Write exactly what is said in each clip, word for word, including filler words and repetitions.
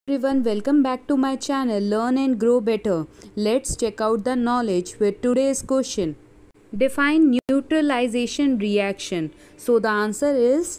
Everyone, welcome back to my channel Learn and Grow Better. Let's check out the knowledge with today's question. Define neutralization reaction. So the answer is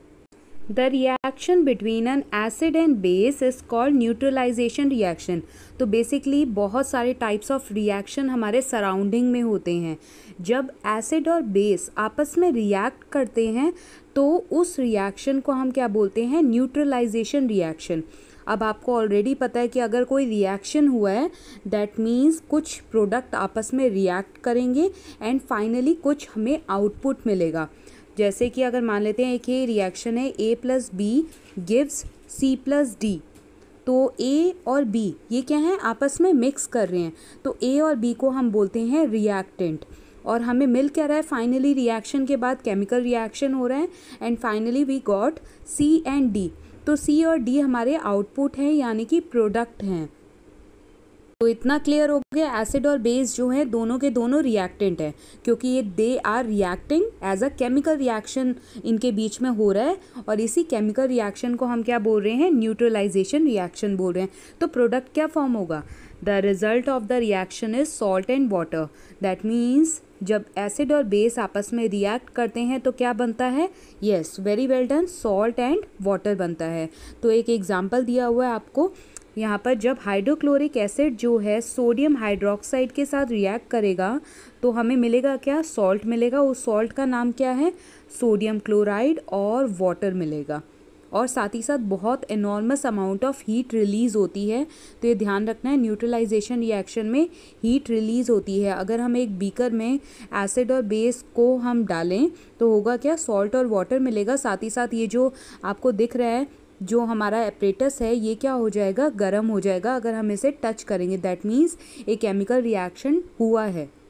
the reaction between an acid and base is called neutralization reaction. तो basically बहुत सारे types of reaction हमारे surrounding में होते हैं. जब acid और base आपस में रिएक्ट करते हैं तो उस रिएक्शन को हम क्या बोलते हैं? Neutralisation reaction. अब आपको ऑलरेडी पता है कि अगर कोई रिएक्शन हुआ है दैट मीन्स कुछ प्रोडक्ट आपस में रिएक्ट करेंगे एंड फाइनली कुछ हमें आउटपुट मिलेगा. जैसे कि अगर मान लेते हैं एक ये रिएक्शन है A plus B gives C plus D. तो ए और बी ये क्या है? आपस में मिक्स कर रहे हैं. तो ए और बी को हम बोलते हैं रिएक्टेंट. और हमें मिल क्या रहा है? फाइनली रिएक्शन के बाद केमिकल रिएक्शन हो रहा है and finally we got C and D. तो सी और डी हमारे आउटपुट हैं यानी कि प्रोडक्ट हैं. तो इतना क्लियर हो गया. एसिड और बेस जो है दोनों के दोनों रिएक्टेंट हैं क्योंकि ये they are reacting as a chemical reaction इनके बीच में हो रहा है और इसी केमिकल रिएक्शन को हम क्या बोल रहे हैं? न्यूट्रलाइजेशन रिएक्शन बोल रहे हैं. तो प्रोडक्ट क्या फॉर्म होगा? The result of the reaction is salt and water. That means जब एसिड और बेस आपस में रिएक्ट करते हैं तो क्या बनता है? Yes, very well done, salt and water बनता है. तो एक एग्जांपल दिया हुआ है आपको यहाँ पर. जब हाइड्रोक्लोरिक एसिड जो है सोडियम हाइड्रोक्साइड के साथ रिएक्ट करेगा तो हमें मिलेगा क्या? सॉल्ट मिलेगा. उस सॉल्ट का नाम क्या है? Sodium chloride. और वाटर मिलेगा. और साथ ही साथ बहुत enormous amount of heat release होती है. तो ये ध्यान रखना है, न्यूट्रलाइजेशन रिएक्शन में हीट रिलीज़ होती है. अगर हम एक बीकर में एसिड और बेस को हम डालें तो होगा क्या? सॉल्ट और वाटर मिलेगा. साथ ही साथ ये जो आपको दिख रहा है जो हमारा एपरेटस है ये क्या हो जाएगा? गर्म हो जाएगा अगर हम इसे टच करेंगे. दैट मीन्स एक केमिकल रिएक्शन हुआ है.